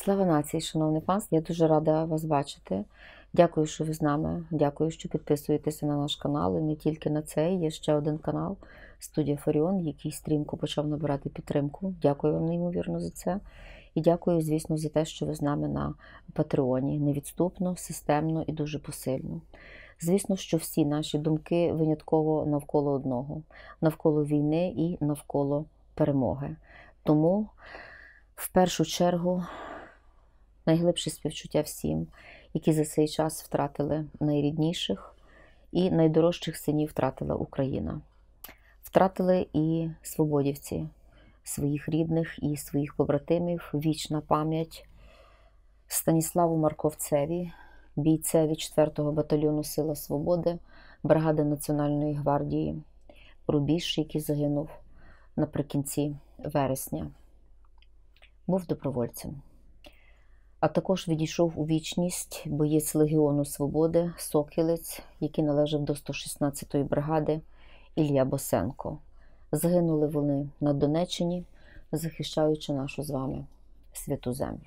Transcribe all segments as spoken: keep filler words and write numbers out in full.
Слава нації, шановне панство! Я дуже рада вас бачити. Дякую, що ви з нами. Дякую, що підписуєтеся на наш канал. І не тільки на цей, є ще один канал Студія Фаріон, який стрімко почав набирати підтримку. Дякую вам неймовірно за це. І дякую, звісно, за те, що ви з нами на Патреоні. Невідступно, системно і дуже посильно. Звісно, що всі наші думки винятково навколо одного. Навколо війни і навколо перемоги. Тому, в першу чергу, найглибше співчуття всім, які за цей час втратили найрідніших і найдорожчих синів втратила Україна. Втратили і свободівці своїх рідних і своїх побратимів. Вічна пам'ять Станіславу Марковцеві, бійцеві четвертого батальйону Сила Свободи, бригади Національної гвардії Рубіж, який загинув наприкінці вересня. Був добровольцем. А також відійшов у вічність боєць Легіону Свободи, Сокілець, який належав до сто шістнадцятої бригади, Ілля Босенко. Загинули вони на Донеччині, захищаючи нашу з вами святу землю.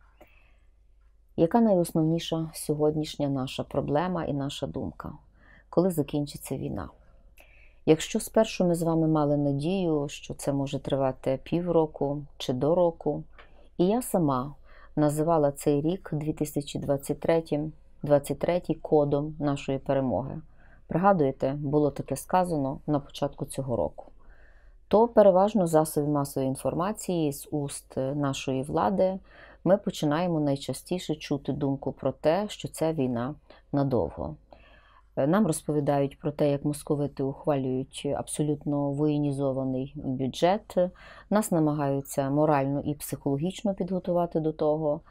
Яка найосновніша сьогоднішня наша проблема і наша думка? Коли закінчиться війна? Якщо спершу ми з вами мали надію, що це може тривати півроку чи до року, і я сама називала цей рік дві тисячі двадцять третій кодом нашої перемоги. Пригадуєте, було таке сказано на початку цього року. То переважно засоби масової інформації з уст нашої влади ми починаємо найчастіше чути думку про те, що ця війна надовго. Нам розповідають про те, як московити ухвалюють абсолютно воєнізований бюджет, нас намагаються морально і психологічно підготувати до того.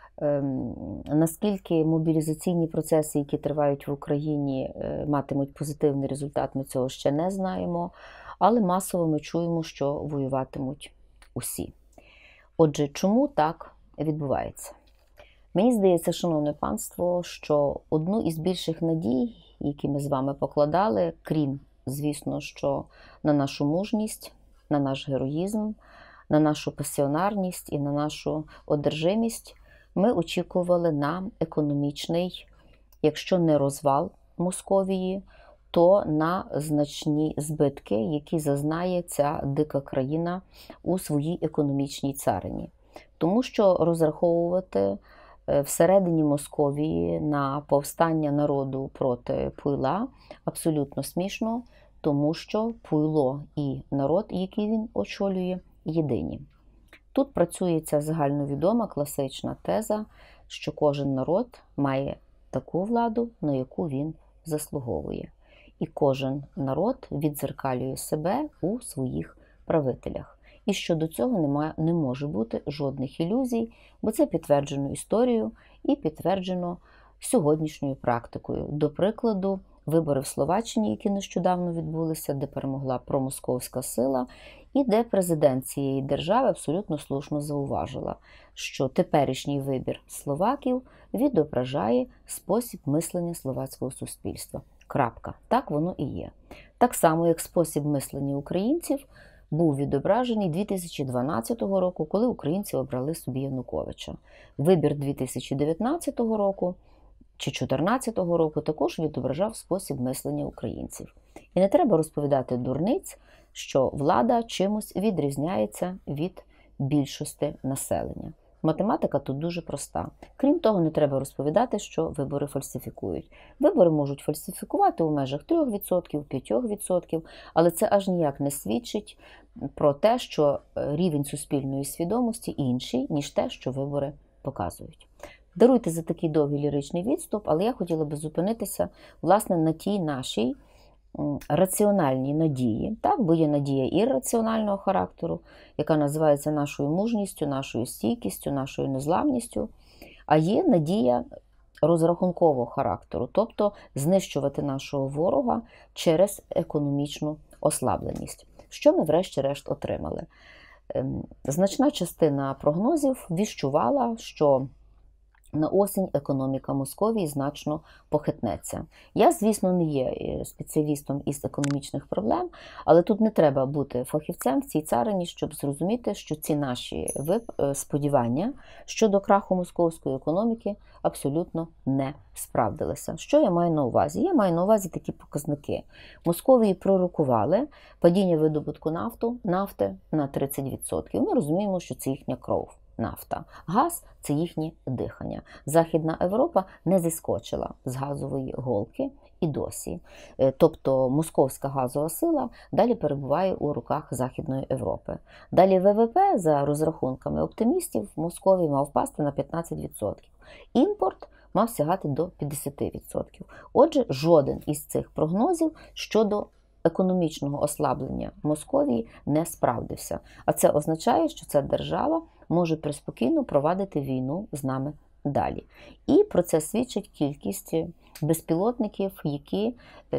Наскільки мобілізаційні процеси, які тривають в Україні, матимуть позитивний результат, ми цього ще не знаємо, але масово ми чуємо, що воюватимуть усі. Отже, чому так відбувається? Мені здається, шановне панство, що одну із більших надій, які ми з вами покладали, крім, звісно, що на нашу мужність, на наш героїзм, на нашу пасіонарність і на нашу одержимість, ми очікували на економічний, якщо не розвал Московії, то на значні збитки, які зазнає ця дика країна у своїй економічній царині. Тому що розраховувати всередині Московії на повстання народу проти Пуйла абсолютно смішно, тому що Пуйло і народ, який він очолює, єдині. Тут працює ця загальновідома класична теза, що кожен народ має таку владу, на яку він заслуговує. І кожен народ віддзеркалює себе у своїх правителях. І щодо цього немає, не може бути жодних ілюзій, бо це підтверджено історією і підтверджено сьогоднішньою практикою. До прикладу, вибори в Словаччині, які нещодавно відбулися, де перемогла промосковська сила, і де президент цієї держави абсолютно слушно зауважила, що теперішній вибір словаків відображає спосіб мислення словацького суспільства. Крапка. Так воно і є. Так само, як спосіб мислення українців був відображений дві тисячі дванадцятого року, коли українці обрали собі Януковича. Вибір дві тисячі дев'ятнадцятого року чи дві тисячі чотирнадцятого року також відображав спосіб мислення українців. І не треба розповідати дурниць, що влада чимось відрізняється від більшості населення. Математика тут дуже проста. Крім того, не треба розповідати, що вибори фальсифікують. Вибори можуть фальсифікувати у межах трьох відсотків, п'ять відсотків, але це аж ніяк не свідчить про те, що рівень суспільної свідомості інший, ніж те, що вибори показують. Даруйте за такий довгий ліричний відступ, але я хотіла би зупинитися, власне, на тій нашій раціональній надії, так, бо є надія ірраціонального характеру, яка називається нашою мужністю, нашою стійкістю, нашою незламністю, а є надія розрахункового характеру, тобто знищувати нашого ворога через економічну ослабленість. Що ми врешті-решт отримали? Значна частина прогнозів віщувала, що на осінь економіка Московії значно похитнеться. Я, звісно, не є спеціалістом із економічних проблем, але тут не треба бути фахівцем в цій царині, щоб зрозуміти, що ці наші сподівання щодо краху московської економіки абсолютно не справдилися. Що я маю на увазі? Я маю на увазі такі показники. Московії пророкували падіння видобутку нафту, нафти на тридцять відсотків. Ми розуміємо, що це їхня кров. Нафта. Газ – це їхнє дихання. Західна Європа не зіскочила з газової голки і досі. Тобто московська газова сила далі перебуває у руках Західної Європи. Далі ВВП, за розрахунками оптимістів, в Московії мав впасти на п'ятнадцять відсотків. Імпорт мав сягати до п'ятдесят відсотків. Отже, жоден із цих прогнозів щодо економічного ослаблення Московії не справдився. А це означає, що ця держава може приспокійно провадити війну з нами далі. І про це свідчить кількість безпілотників, які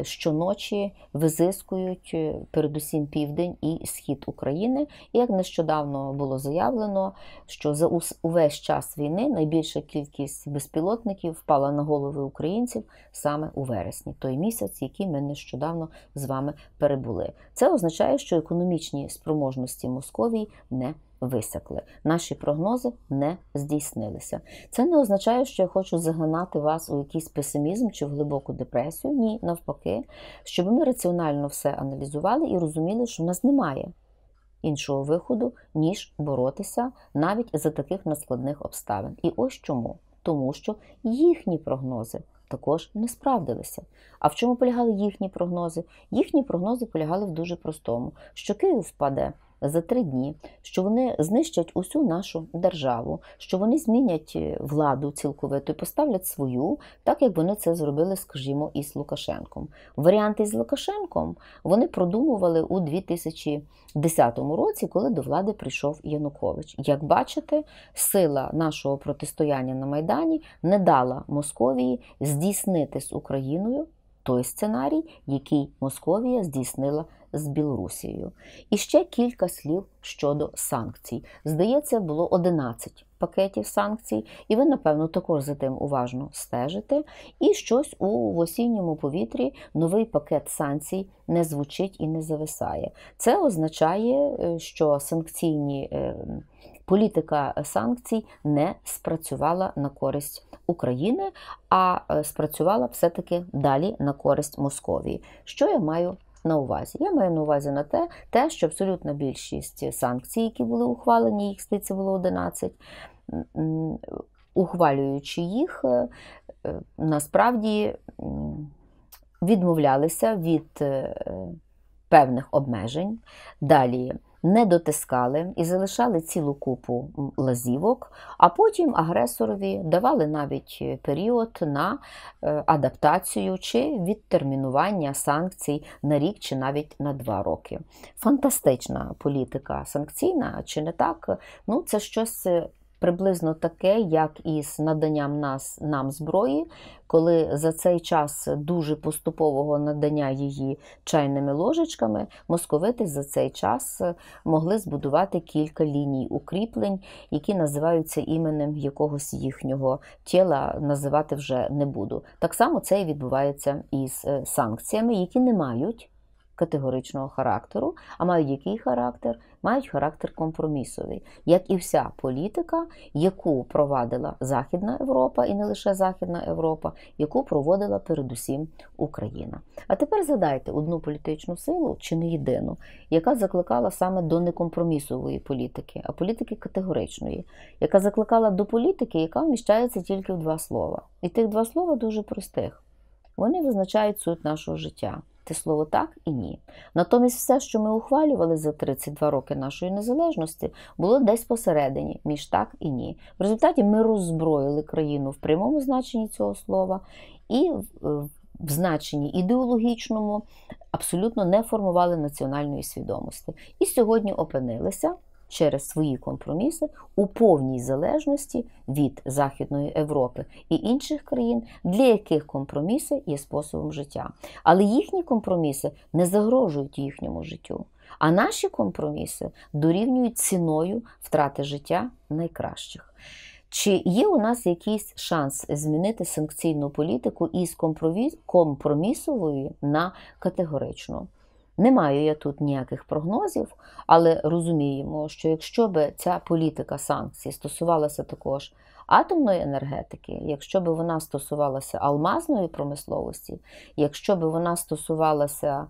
щоночі визискують передусім південь і схід України. І як нещодавно було заявлено, що за увесь час війни найбільша кількість безпілотників впала на голови українців саме у вересні, той місяць, який ми нещодавно з вами перебули. Це означає, що економічні спроможності Московії не висякли. Наші прогнози не здійснилися. Це не означає, що я хочу загнати вас у якийсь песимізм чи в глибоку депресію. Ні, навпаки, щоб ми раціонально все аналізували і розуміли, що в нас немає іншого виходу, ніж боротися навіть за таких надскладних обставин. І ось чому. Тому що їхні прогнози також не справдилися. А в чому полягали їхні прогнози? Їхні прогнози полягали в дуже простому, що Київ впаде за три дні, що вони знищать усю нашу державу, що вони змінять владу цілковито і поставлять свою, так як вони це зробили, скажімо, із Лукашенком. Варіанти з Лукашенком вони продумували у дві тисячі десятому році, коли до влади прийшов Янукович. Як бачите, сила нашого протистояння на Майдані не дала Московії здійснити з Україною той сценарій, який Московія здійснила з Білорусією. І ще кілька слів щодо санкцій. Здається, було одинадцять пакетів санкцій, і ви, напевно, також за тим уважно стежите. І щось у осінньому повітрі новий пакет санкцій не звучить і не зависає. Це означає, що санкційні політика санкцій не спрацювала на користь України, а спрацювала все-таки далі на користь Московії. Що я маю на увазі? Я маю на увазі на те, те, що абсолютна більшість санкцій, які були ухвалені, їх, здається, було одинадцять, ухвалюючи їх, насправді відмовлялися від певних обмежень, далі не дотискали і залишали цілу купу лазівок, а потім агресорові давали навіть період на адаптацію чи відтермінування санкцій на рік чи навіть на два роки. Фантастична політика санкційна, чи не так? Ну, це щось приблизно таке, як із наданням нас, нам зброї, коли за цей час дуже поступового надання її чайними ложечками, московити за цей час могли збудувати кілька ліній укріплень, які називаються іменем якогось їхнього тіла, називати вже не буду. Так само це і відбувається із санкціями, які не мають категоричного характеру, а мають який характер? Мають характер компромісовий. Як і вся політика, яку провадила Західна Європа, і не лише Західна Європа, яку проводила передусім Україна. А тепер згадайте одну політичну силу, чи не єдину, яка закликала саме до некомпромісової політики, а політики категоричної, яка закликала до політики, яка вміщається тільки в два слова. І тих два слова дуже простих. Вони визначають суть нашого життя. Те слово «так» і «ні». Натомість все, що ми ухвалювали за тридцять два роки нашої незалежності, було десь посередині, між «так» і «ні». В результаті ми роззброїли країну в прямому значенні цього слова і в значенні ідеологічному абсолютно не формували національної свідомості. І сьогодні опинилися через свої компроміси у повній залежності від Західної Європи і інших країн, для яких компроміси є способом життя. Але їхні компроміси не загрожують їхньому життю. А наші компроміси дорівнюють ціною втрати життя найкращих. Чи є у нас якийсь шанс змінити санкційну політику із компромісової на категоричну? Не маю я тут ніяких прогнозів, але розуміємо, що якщо б ця політика санкцій стосувалася також атомної енергетики, якщо б вона стосувалася алмазної промисловості, якщо б вона стосувалася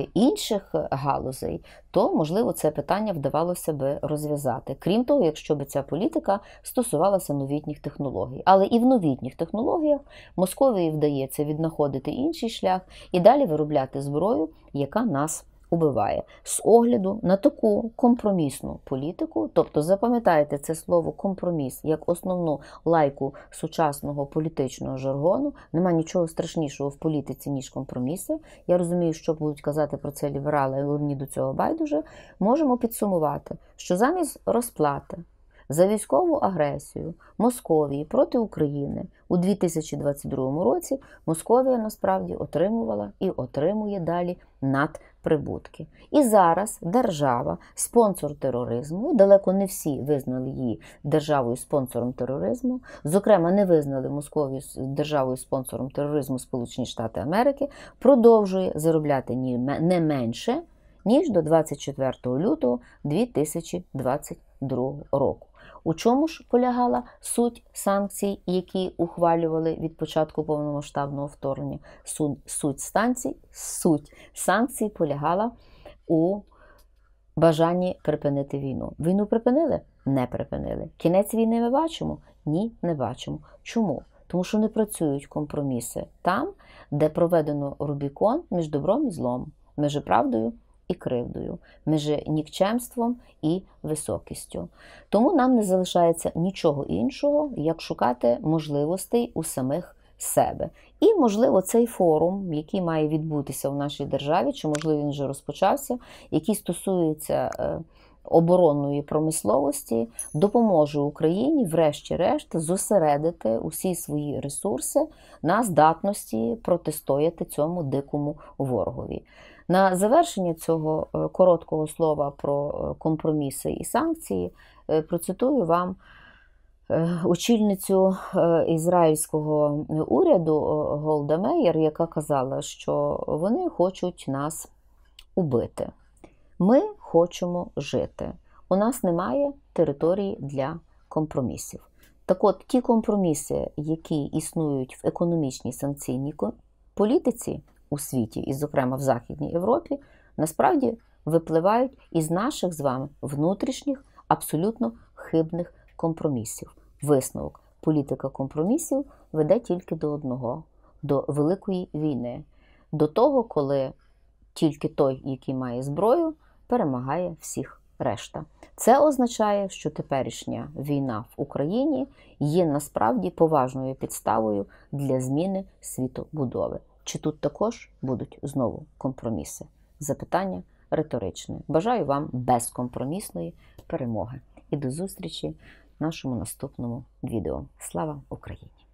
інших галузей, то, можливо, це питання вдавалося би розв'язати. Крім того, якщо б ця політика стосувалася новітніх технологій. Але і в новітніх технологіях Московії вдається віднаходити інший шлях і далі виробляти зброю, яка нас убиває. З огляду на таку компромісну політику, тобто запам'ятайте це слово компроміс як основну лайку сучасного політичного жаргону, нема нічого страшнішого в політиці, ніж компроміси. Я розумію, що будуть казати про це ліберали, але мені до цього байдуже. Можемо підсумувати, що замість розплати за військову агресію Московії проти України у дві тисячі двадцять другому році Московія насправді отримувала і отримує далі надприбутки. І зараз держава, спонсор тероризму, далеко не всі визнали її державою-спонсором тероризму, зокрема не визнали Московію державою-спонсором тероризму Сполучені Штати Америки, продовжує заробляти не менше, ніж до двадцять четвертого лютого дві тисячі двадцять другого року. У чому ж полягала суть санкцій, які ухвалювали від початку повномасштабного вторгнення? Суть, суть, станцій, суть санкцій полягала у бажанні припинити війну. Війну припинили? Не припинили. Кінець війни ми бачимо? Ні, не бачимо. Чому? Тому що не працюють компроміси там, де проведено Рубікон між добром і злом, між правдою і кривдою, між нікчемством і високістю. Тому нам не залишається нічого іншого, як шукати можливостей у самих себе. І, можливо, цей форум, який має відбутися в нашій державі, чи, можливо, він вже розпочався, який стосується оборонної промисловості, допоможе Україні, врешті-решт, зосередити усі свої ресурси на здатності протистояти цьому дикому ворогові. На завершення цього короткого слова про компроміси і санкції процитую вам очільницю ізраїльського уряду Голда Меїр, яка казала, що вони хочуть нас убити. Ми хочемо жити. У нас немає території для компромісів. Так от, ті компроміси, які існують в економічній санкційній політиці у світі, і, зокрема, в Західній Європі, насправді випливають із наших з вами внутрішніх, абсолютно хибних компромісів. Висновок. Політика компромісів веде тільки до одного – до великої війни. До того, коли тільки той, який має зброю, перемагає всіх решта. Це означає, що теперішня війна в Україні є насправді поважною підставою для зміни світобудови. Чи тут також будуть знову компроміси? Запитання риторичне. Бажаю вам безкомпромісної перемоги. І до зустрічі в нашому наступному відео. Слава Україні!